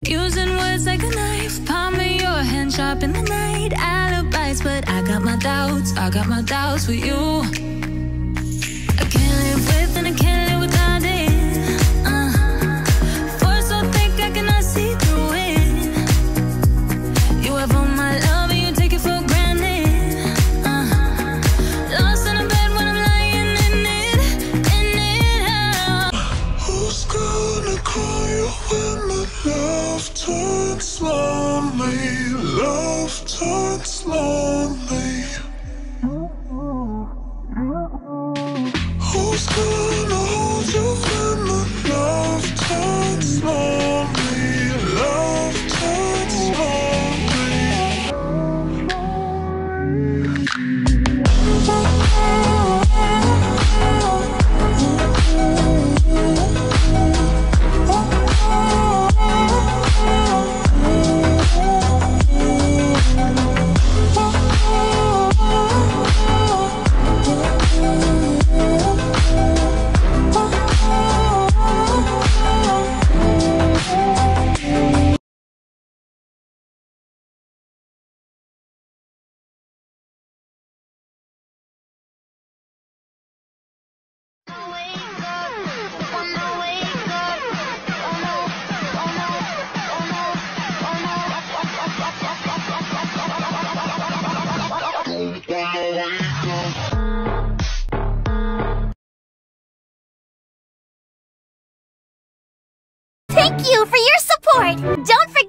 Using words like a knife, palm of your hand, sharp in the night. Alibis, but I got my doubts with you. I can't live with and I can't live without it. Force so thick I cannot see through it. You have all my love and you take it for granted. Lost in a bed when I'm lying in it. Who's gonna call you when the love turns lonely? Love turns lonely. Who's gonna hold you when the love turns lonely? Love turns lonely. Thank you for your support! Don't forget